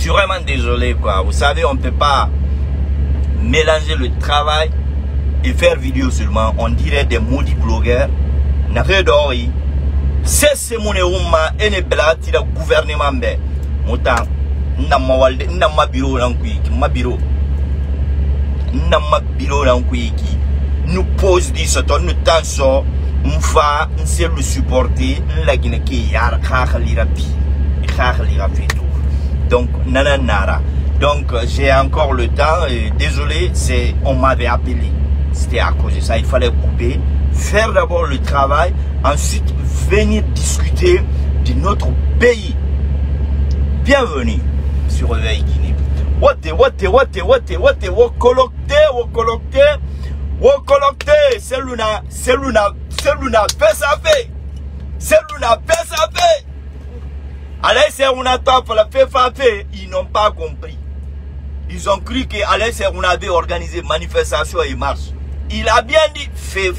suis vraiment désolé, quoi. Vous savez, on ne peut pas mélanger le travail et faire vidéo seulement. On dirait des maudits blogueurs. C'est mon éouma et ne belati le gouvernement. Moutan, n'a ma bureau ma bureau. N'a ma bureau nous pose dit ce temps, nous tenons, nous fa, nous c'est le supporter, la Guinée qui a donc, nanana. Donc, j'ai encore le temps. Et désolé, on m'avait appelé. C'était à cause de ça. Il fallait couper, faire d'abord le travail, ensuite venir discuter de notre pays. Bienvenue sur Réveil Guinée. C'est Luna, fait ça fait. C'est Luna, fait ça fait. Alain Serounata pour la fait, ils n'ont pas compris. Ils ont cru que Alain Serouna avait organisé manifestation et marche. Il a bien dit fait.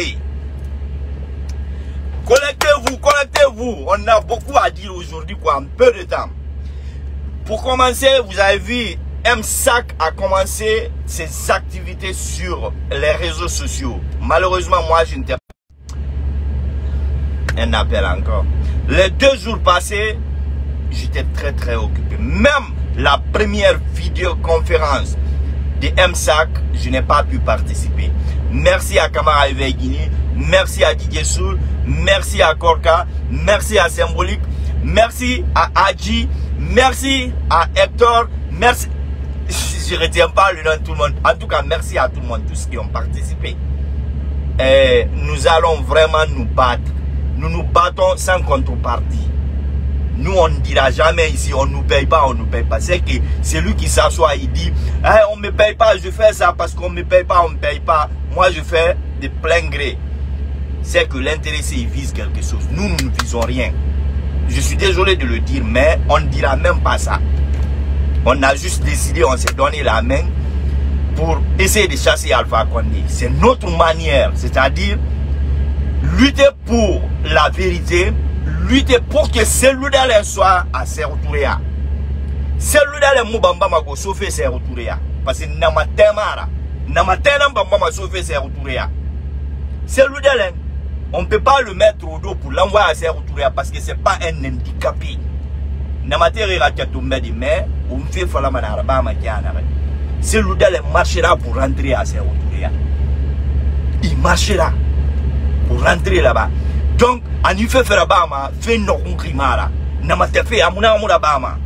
Connectez-vous. On a beaucoup à dire aujourd'hui, quoi, en peu de temps. Pour commencer, vous avez vu, MSAC a commencé ses activités sur les réseaux sociaux. Malheureusement, moi, je n'étais pas. Un appel encore. Les 2 jours passés, j'étais très occupé. Même la première vidéoconférence de MSAC, je n'ai pas pu participer. Merci à Kamara Guinée, merci à Didier Soul, merci à Korka, merci à Symbolique, merci à Adji, merci à Hector, merci. Je ne retiens pas le nom de tout le monde. En tout cas, merci à tout le monde, tous qui ont participé. Et nous allons vraiment nous battre. Nous nous battons sans contrepartie. Nous, on ne dira jamais ici, on ne nous paye pas, on ne nous paye pas. C'est que celui qui s'assoit, il dit, hey, on ne me paye pas, je fais ça parce qu'on ne me paye pas, on ne me paye pas. Moi, je fais de plein gré. C'est que l'intéressé, il vise quelque chose. Nous, nous ne visons rien. Je suis désolé de le dire, mais on ne dira même pas ça. On a juste décidé, on s'est donné la main pour essayer de chasser Alpha Condé. C'est notre manière, c'est-à-dire lutter pour la vérité, lutter pour que celui-là soit à Serotouréa. Celui-là, le Moubamba m'a sauvé Serotouréa. Parce que Namatemara, Namatena m'a sauvé Serotouréa. Celui-là, on ne peut pas le mettre au dos pour l'envoyer à Serotouréa parce que ce n'est pas un handicapé. Namatera Katoumbe dit, mais on fait Falamana Makiana. Celui-là marchera pour rentrer à Serotouréa. Il marchera pour rentrer là-bas. Donc, en y fait faire Bama, fait non crimara. Namate fait Amuna Bama.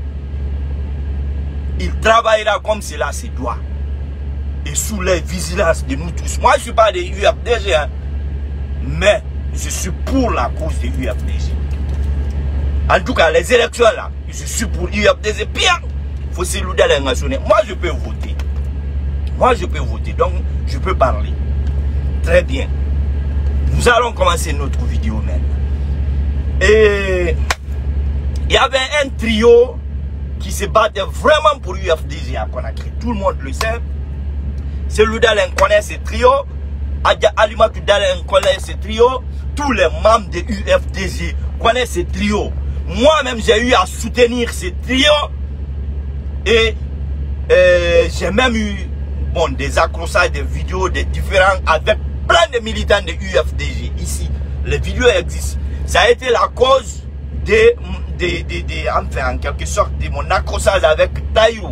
Il travaillera comme cela se doit. Et sous la vigilance de nous tous. Moi, je ne suis pas de UFDG, hein, mais je suis pour la cause de UFDG. En tout cas, les élections là, je suis pour UFDG. Bien, il faut se louder à nationale. Moi, je peux voter. Moi, je peux voter. Donc, je peux parler. Très bien. Nous allons commencer notre vidéo maintenant. Et il y avait un trio qui se battait vraiment pour UFDG à Conakry. Tout le monde le sait. Celui d'Alain connaît ce trio. Alimatou d'Alain connaît ce trio. Tous les membres de UFDG connaissent ce trio. Moi-même, j'ai eu à soutenir ce trio. Et j'ai même eu des accrochages, des vidéos, des différents avec plein de militants de UFDG ici. Les vidéos existent. Ça a été la cause enfin, en quelque sorte, de mon accrochage avec Taïrou.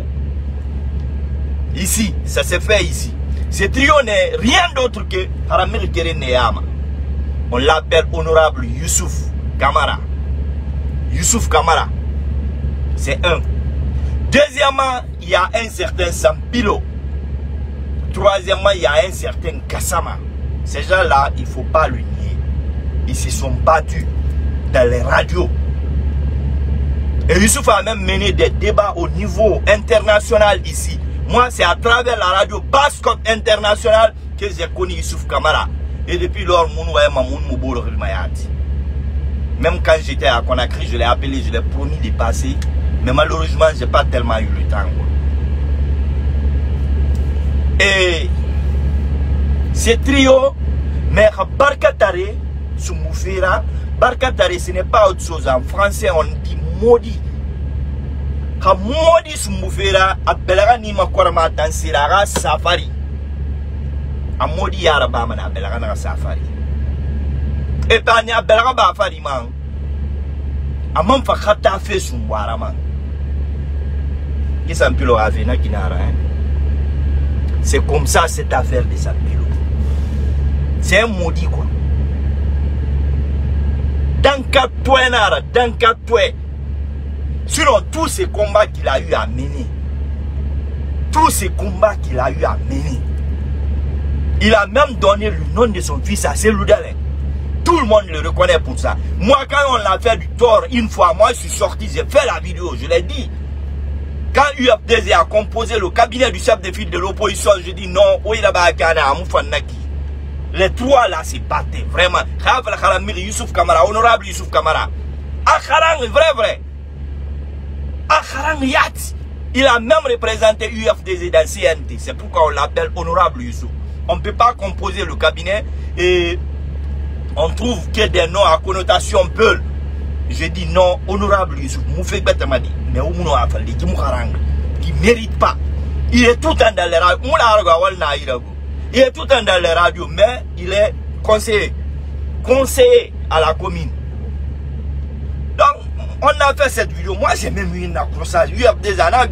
Ici, ça s'est fait ici. Ce trio n'est rien d'autre que Haramir Kere Neyama. On l'appelle honorable Youssouf Kamara. Youssouf Kamara. C'est un. Deuxièmement, il y a un certain Sampilo. Troisièmement, il y a un certain Kassama. Ces gens-là, il ne faut pas le nier. Ils se sont battus dans les radios. Et Youssouf a même mené des débats au niveau international ici. Moi, c'est à travers la radio Bascop International que j'ai connu Youssouf Kamara. Et depuis lors, même quand j'étais à Conakry, je l'ai appelé, je l'ai promis de passer. Mais malheureusement, je n'ai pas tellement eu le temps. Et ce trio, mais Barkatare, Soumoufera, Barkatare, ce n'est pas autre chose. En français, on dit maudit. ka modi sumbufera abelaga ni makorma tansiraga safari amodi yara ba mana abelaga na safari e pa ni abelaga ba fari man amam fa khata fe sumbwara man Sampilo a fait na kinara hein. C'est comme ça cette affaire de Sampilo. C'est un maudit quoi. Dans 4 toi nara, dans 4 toi. Sinon tous ces combats qu'il a eu à mener. Tous ces combats qu'il a eu à mener. Il a même donné le nom de son fils à Seloudalé. Tout le monde le reconnaît pour ça. Moi quand on l'a fait du tort une fois, moi je suis sorti, j'ai fait la vidéo, je l'ai dit. Quand UFDZ a composé le cabinet du chef de file de l'opposition, je dis non, les trois là c'est batté, vraiment. Youssouf Kamara, honorable Youssouf Kamara. Akharang, vrai. Akharang Yat, il a même représenté UFDZ dans CNT. C'est pourquoi on l'appelle honorable Youssouf. On ne peut pas composer le cabinet et on trouve que des noms à connotation peul. Je dis non, honorable Youssouf, Moufek Betamadi, mais Oumouno Afali, qui ne mérite pas. Il est tout le temps dans les radios. Il est tout le temps dans les radios, mais il est conseiller à la commune. Donc, on a fait cette vidéo. Moi, j'ai même eu une accrochage. Il y a des années,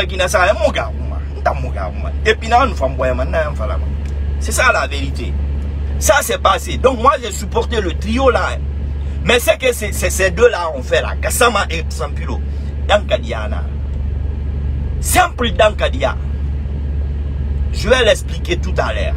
et puis, nous sommes c'est ça la vérité. Ça s'est passé. Donc, moi, j'ai supporté le trio là. Mais c'est que ces deux-là ont fait là, Gassama et Sampilo, Dankadiana. Simple Dankadia. Je vais l'expliquer tout à l'heure.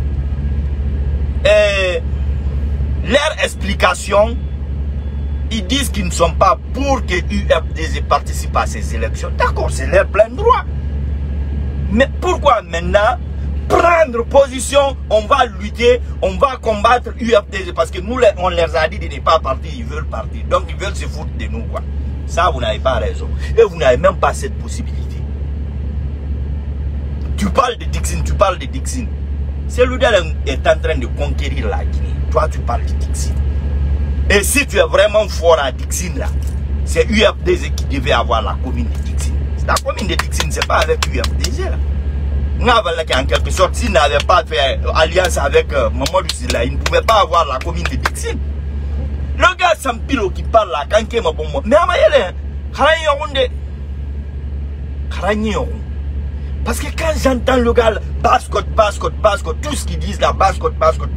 Leur explication, ils disent qu'ils ne sont pas pour que UFDZ participe à ces élections. D'accord, c'est leur plein droit. Mais pourquoi maintenant prendre position, on va lutter, on va combattre UFDZ parce que nous, on leur a dit de ne pas partir, ils veulent partir. Donc ils veulent se foutre de nous, quoi. Ça, vous n'avez pas raison. Et vous n'avez même pas cette possibilité. Tu parles de Dixon, Seloudalé est en train de conquérir la Guinée. Toi, tu parles de Dixon. Et si tu es vraiment fort à Dixon, là, c'est UFDZ qui devait avoir la commune de Dixon. La commune de Dixon, c'est pas avec UFDZ, là. En quelque sorte, s'il n'avait pas fait alliance avec Mamadou Silla, il ne pouvait pas avoir la commune de Dixon. Le gars Sampilo qui parle là, quand il m'a bon, mais parce que quand j'entends le gars, bascotte, tout ce qu'ils disent là, bascotte.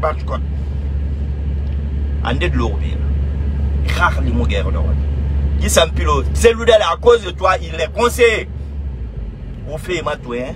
En de l'orbir. Il Sampilo, c'est lui à cause de toi, il est conseillé. Au fait, hein.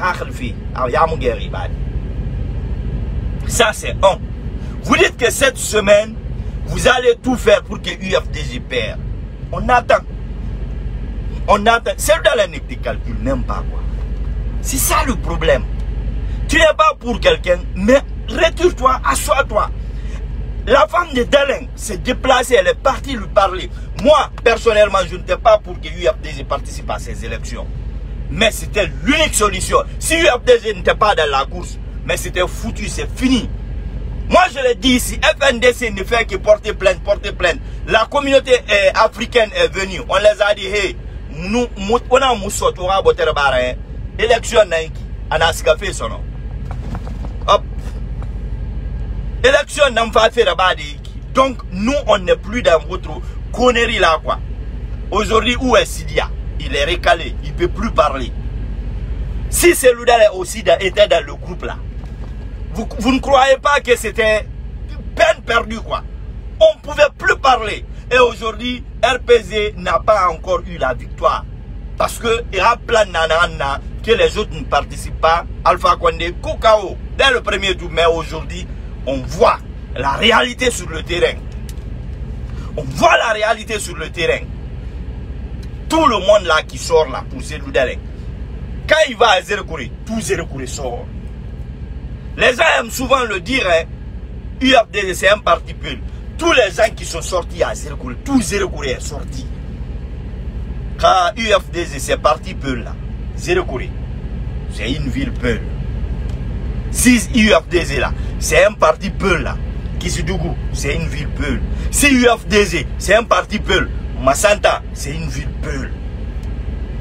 Ça c'est un. Vous dites que cette semaine, vous allez tout faire pour que UFDZ perde. On attend. Seloudalé ne te calcule même pas quoi. C'est ça le problème. Tu n'es pas pour quelqu'un, mais retire-toi, assois-toi. La femme de Delen s'est déplacée, elle est partie lui parler. Moi, personnellement, je n'étais pas pour que UFDZ participe à ces élections. Mais c'était l'unique solution. Si UFDZ n'était pas dans la course, mais c'était foutu, c'est fini. Moi je l'ai dit ici, FNDC ne fait que porter plainte. La communauté africaine est venue. On les a dit, hey, nous, on a moussot, on a boté le barre, élection naïki, on a fait son nom. Hop. Élection n'a pas fait le barre. Donc nous, on n'est plus dans votre connerie là, quoi. Aujourd'hui, où est Sidia? Il est recalé, il ne peut plus parler. Si Seloudalé aussi était dans le groupe là, vous ne croyez pas que c'était peine perdue quoi. On ne pouvait plus parler. Et aujourd'hui, RPZ n'a pas encore eu la victoire. Parce que il y a plein de que les autres ne participent pas. Alpha Condé, Koukao, dès le premier tour. Mais aujourd'hui, on voit la réalité sur le terrain. On voit la réalité sur le terrain. Tout le monde là qui sort là pour Seloudalé. Quand il va à Zérekouré, tout Zérekouré sort. Les gens aiment souvent le dire, hein, UFDZ c'est un parti peul. Tous les gens qui sont sortis à Zérekouré, tout Zérekouré est sorti. Quand UFDZ c'est parti peul là, Zérekouré, c'est une ville peul. Si UFDZ là, c'est un parti peul là, Kissidougou, c'est une ville peul. Si UFDZ c'est un parti peul, Massanta, c'est une ville peul.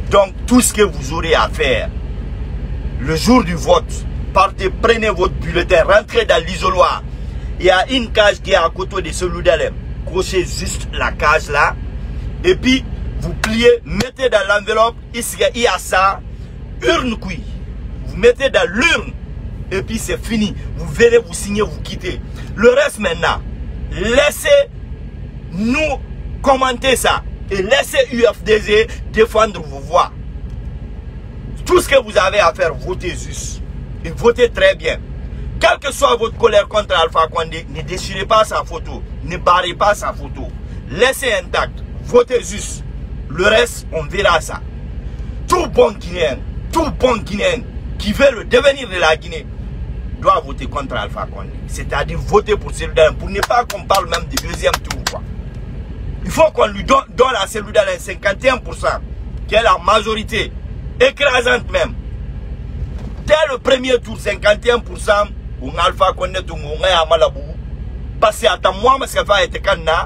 Donc, tout ce que vous aurez à faire, le jour du vote, partez, prenez votre bulletin, rentrez dans l'isoloir. Il y a une cage qui est à côté de celui d'Alem. Crochez juste la cage là. Et puis, vous pliez, mettez dans l'enveloppe, il y a ça, urne couille. Vous mettez dans l'urne. Et puis c'est fini. Vous verrez, vous signez, vous quittez. Le reste maintenant, laissez-nous commenter ça. Et laissez UFDG défendre vos voix. Tout ce que vous avez à faire, votez juste. Et votez très bien. Quelle que soit votre colère contre Alpha Condé, ne déchirez pas sa photo. Ne barrez pas sa photo. Laissez intact. Votez juste. Le reste, on verra ça. Tout bon Guinéen qui veut le devenir de la Guinée doit voter contre Alpha Condé. C'est-à-dire voter pour celui-là, pour ne pas qu'on parle même du deuxième tour, quoi. Il faut qu'on lui donne à celui-là 51%, qui est la majorité, écrasante même. Dès le premier tour, 51%, on Alpha Condé, on est à Malabou, parce qu'à moi, parce qu'il va être canna,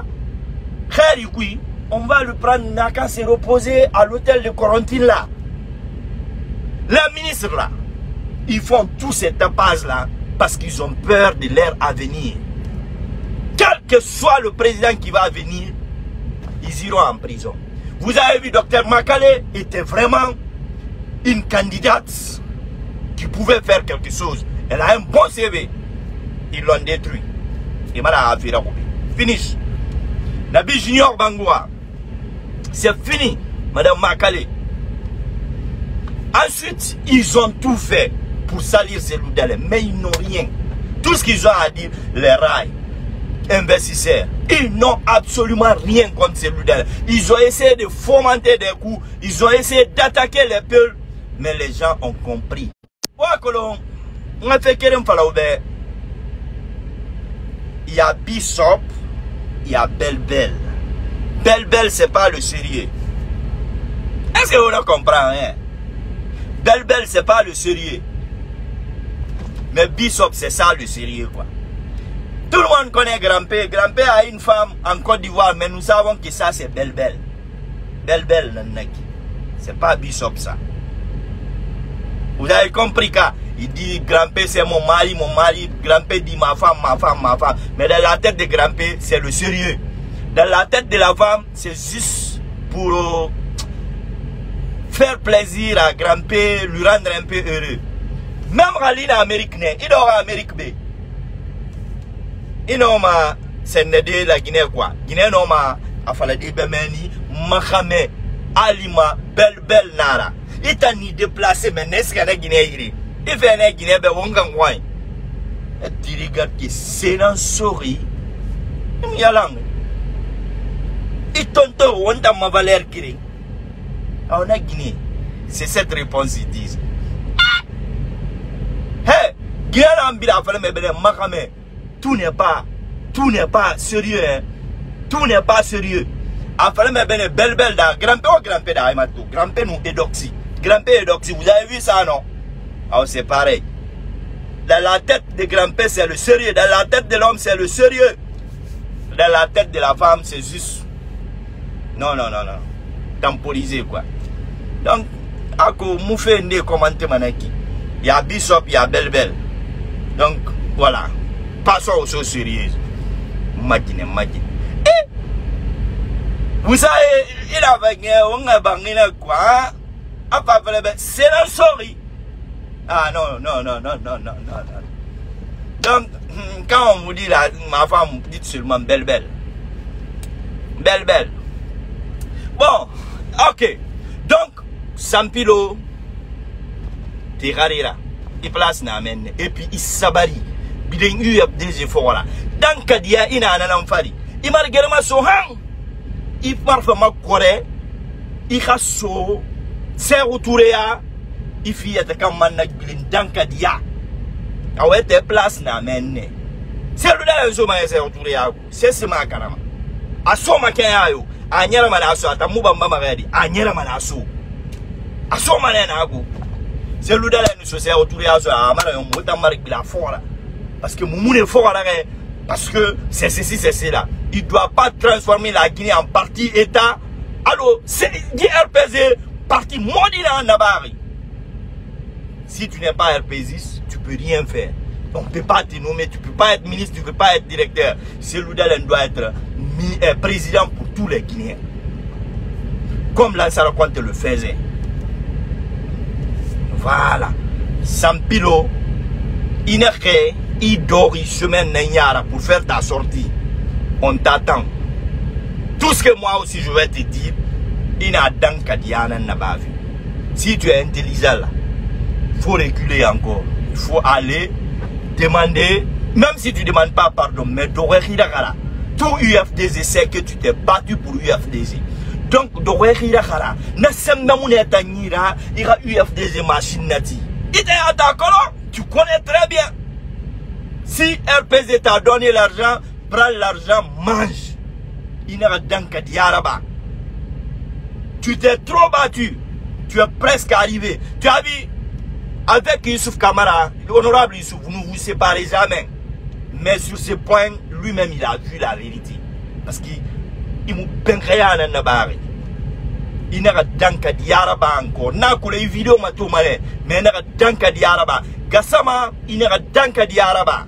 on va le prendre, n'a qu'à se reposer à l'hôtel de Quarantine là. Les ministres là, ils font tout cette tapage là parce qu'ils ont peur de leur avenir. Quel que soit le président qui va venir, ils iront en prison. Vous avez vu, Dr Makale était vraiment une candidate qui pouvait faire quelque chose. Elle a un bon CV. Ils l'ont détruit. Et voilà, finish. Nabi Junior Bangoua, c'est fini, Madame Makale. Ensuite, ils ont tout fait pour salir celui d'elle, mais ils n'ont rien. Tout ce qu'ils ont à dire, les rails, investisseurs, ils n'ont absolument rien contre celui d'elle. Ils ont essayé de fomenter des coups, ils ont essayé d'attaquer les peuples, mais les gens ont compris. Il y a Bishop, il y a Belle-Belle. Belle-Belle, c'est pas le sérieux. Est-ce que vous comprenez, hein? Belle-Belle, c'est pas le sérieux. Mais Bishop, c'est ça le sérieux, quoi. Tout le monde connaît Grand-Père. Grand-Père a une femme en Côte d'Ivoire, mais nous savons que ça, c'est Belle-Belle. Belle-Belle, c'est pas Bishop, ça. Vous avez compris qu'il dit Grand-Père, c'est mon mari. Grand-Père dit ma femme. Mais dans la tête de Grand-Père, c'est le sérieux. Dans la tête de la femme, c'est juste pour faire plaisir à Grand-Père, lui rendre un peu heureux. Même Rally en Amérique, il aura Amérique B. Il n'a c'est la Guinée quoi. Guinée n'a pas Afaladi Bemeni, Mahame, Alima, Belle Nara. Il t'a ni déplacé, mais n'est-ce qu'il y a la Guinée? Il fait la Guinée, ben on gagne. Et tu regardes que c'est un souris. Il y a langue. Il tonte, on t'a ma valeur qui on a Guinée. C'est cette réponse qu'ils disent. Hey, Guinée n'a pas fait tout n'est pas sérieux. Hein? Tout n'est pas sérieux. Afin de Belle-Belle dans Grand-Père d'Aïmatou. Grand-Père nous édoxy. Grand-Père édoxy. Vous avez vu ça, non? Alors c'est pareil. Dans la tête de Grand-Père, c'est le sérieux. Dans la tête de l'homme, c'est le sérieux. Dans la tête de la femme, c'est juste. Non. Temporisé, quoi. Donc, à quoi vous faites des commentaires, manaki? Il y a Bishop, il y a Belle-Belle. Donc, voilà. Passons aux choses sérieuses. Magine. Et, vous savez, il a bagné quoi? C'est la souris. Ah non. Donc, quand on vous dit là, ma femme, vous dites seulement Belle-Belle. Bon, ok. Donc, Sampilo, Terarira, il place Namen, et puis il sabari. Bideng eu a des efforts là. Dans Kadia, il a un enfari. Il m'a regardé ma sohan. Il parle ma corée. Il a so. C'est retouré à. Il fit être comme manak bilin. Dans Kadia. A ouais, te place Namen. C'est le là, c'est retouré à. C'est ce ma carama. A so ma kayo. A nyera manaso. A tamubamba magadi. A nyera manaso. A so manena go. C'est le là, nous sommes retourés à. A mara yon mota marik bila fora. Parce que Moumoun est fort à l'arrêt. Parce que c'est ceci, c'est cela. Il ne doit pas transformer la Guinée en parti État. Alors, c'est RPZ, parti maudit dans Nabari. Si tu n'es pas RPZ, tu peux rien faire. On ne peut pas te nommer, tu ne peux pas être ministre, tu ne peux pas être directeur. Cellou Dalein doit être président pour tous les Guinéens. Comme Lansana Conté le faisait. Voilà. Sampilo, il dort, il se met pour faire ta sortie. On t'attend. Tout ce que moi aussi je vais te dire, il n'a d'un Kadiana n'a pas vu. Si tu es intelligent là, il faut reculer encore. Il faut aller demander, même si tu ne demandes pas pardon, mais tout UFDZ sait que tu t'es battu pour UFDZ. Donc, il y a UFDZ machine nati. Il est d'accord, tu connais très bien. Si RPZ t'a donné l'argent, prends l'argent, mange. Il n'y a donc Diaraba. Tu t'es trop battu. Tu es presque arrivé. Tu as vu, avec Youssouf Kamara, l'honorable Youssouf, vous ne vous séparez jamais. Mais sur ce point, lui-même, il a vu la vérité. Parce qu'il m'a bien créé un nabari. Il n'a pas Diaraba encore. Il n'a pas de vidéo, mais il n'a pas Diaraba. Gassama, il n'a pas Diaraba.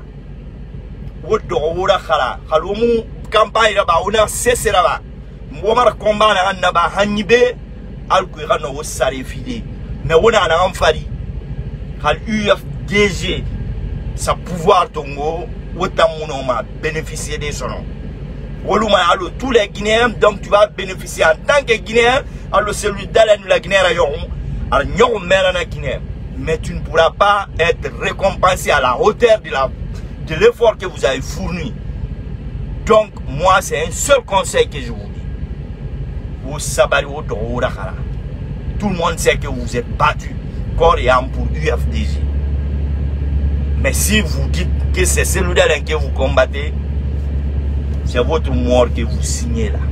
Halomu campagne là-bas, on a cessé là-bas. Mwamar combat là-bas, Hanibe, Al-Kuira no sari fidé. Mais on a un fari. Hal UFDG, sa pouvoir tongo, autant mon a bénéficié des son. Woluma allo tous les Guinéens, donc tu vas bénéficier en tant que Guinéen, allo celui d'Alain la Guinée à Yoron, à Nyon Mérana Guinée. Mais tu ne pourras pas être récompensé à la hauteur de l'effort que vous avez fourni. Donc, moi, c'est un seul conseil que je vous dis. Vous sabari au Dororakara. Tout le monde sait que vous êtes battu, corps et âme pour UFDG. Mais si vous dites que c'est celui-là que vous combattez, c'est votre mort que vous signez là.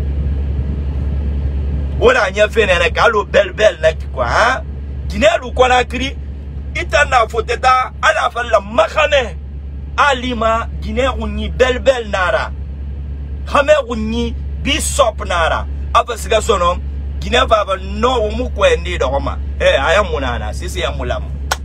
On a fait un calo belle, quoi, hein? Guinée ou Conakry, il t'en a foutu à la fin de la Mahane. Alima, Guinée ou ni belle nara. Hame ou ni bisop nara. Après ce que son nom, Guinée va avoir no mukwendi de Roma. Eh, ayamunana, c'est yamulam.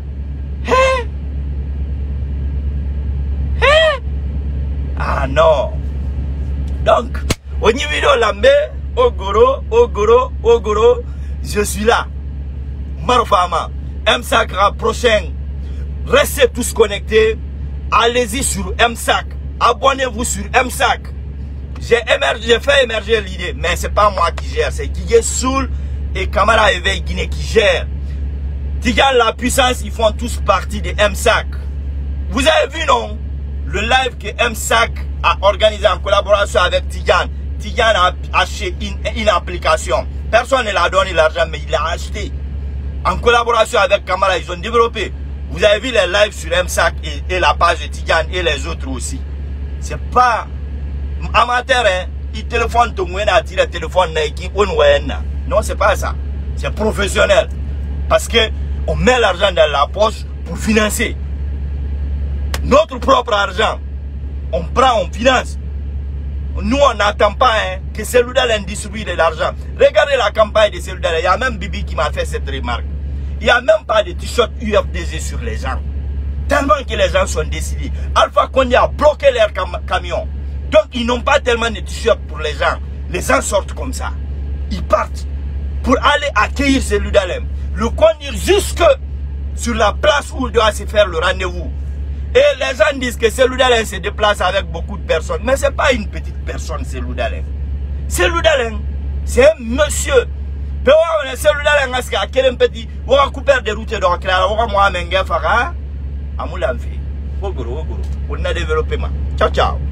Ah non. Donc, au niveau de la mer, Ogoro, je suis là. Marfama, M-Sacra prochain. Restez tous connectés. Allez-y sur M-Sac. Abonnez-vous sur M-Sac. J'ai fait émerger l'idée, mais c'est pas moi qui gère, c'est Guigé Soul et Kamara Éveil Guinée qui gère. Tigan la puissance, ils font tous partie de M-Sac. Vous avez vu, non? Le live que M-Sac a organisé en collaboration avec Tigan. Tigan a acheté une application. Personne ne l'a donné l'argent, mais il l'a acheté. En collaboration avec Kamara, ils ont développé. Vous avez vu les lives sur M-Sac et la page de Tigan et les autres aussi. C'est pas amateur, hein. Il téléphone tout le monde a tiré le téléphone. Non, c'est pas ça. C'est professionnel. Parce que on met l'argent dans la poche pour financer. Notre propre argent. On prend, on finance. Nous, on n'attend pas hein, que celui-là distribue de l'argent. Regardez la campagne de celui-là. Il y a même Bibi qui m'a fait cette remarque. Il n'y a même pas de t-shirt UFDG sur les gens. Tellement que les gens sont décidés. Alpha Condé a bloqué leur camion. Donc, ils n'ont pas tellement de t-shirts pour les gens. Les gens sortent comme ça. Ils partent pour aller accueillir celui-là. Le conduire jusque sur la place où il doit se faire le rendez-vous. Et les gens disent que celui-là se déplace avec beaucoup de personnes. Mais ce n'est pas une petite personne, celui-là. Celui-là, c'est un monsieur. Celui-là, quel petit, on va couper des routes de Rocla, on va moi, on a développé. Ciao, ciao.